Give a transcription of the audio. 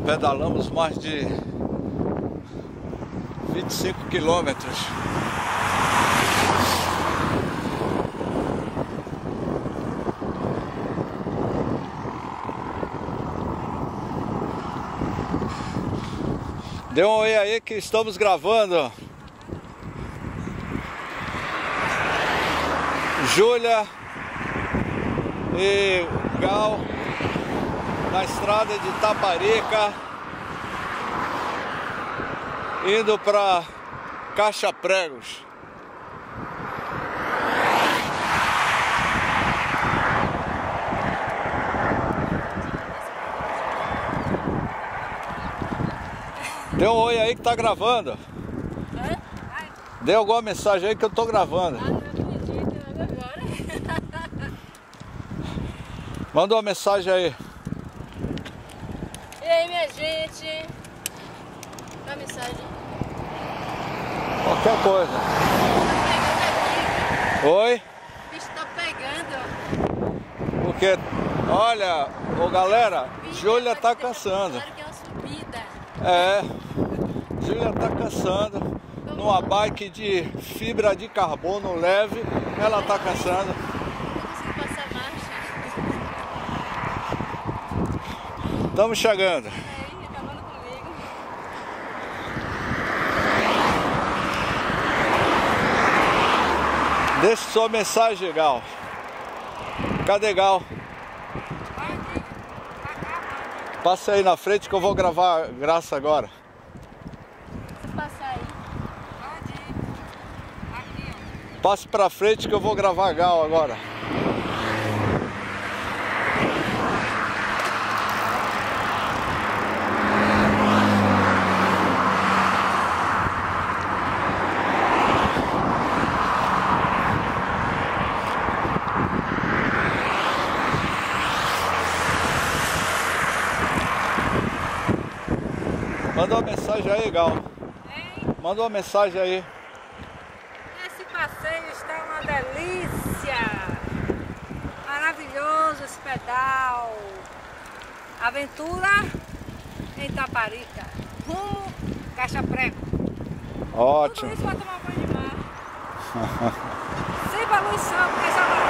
Pedalamos mais de 25 quilômetros. Dê um oi aí que estamos gravando. Júlia e Gal na estrada de Itaparica, indo para Caixa Pregos. Dê um oi aí que tá gravando. Dê alguma mensagem aí que eu tô gravando. Manda uma mensagem aí. E aí, minha gente? Dá mensagem. Qualquer coisa. Oi? O bicho tá pegando. Porque, olha, ô galera, Júlia tá cansando. Claro que é uma subida. É, Júlia tá cansando. Numa bike de fibra de carbono leve, ela tá cansando. Não consigo passar marcha. Estamos chegando. Aí, acabando comigo. Deixe sua mensagem, Gal. Cadê Gal? Passa aí na frente que eu vou gravar a Graça agora. Se passar aí. Passe pra frente que eu vou gravar a Gal agora. Manda uma mensagem aí, Gal. Hein? Manda uma mensagem aí. Esse passeio está uma delícia. Maravilhoso esse pedal. Aventura em Itaparica. Rumo Caixa Prego. Ótimo. Tudo isso para tomar banho de mar. Sem poluição, porque essa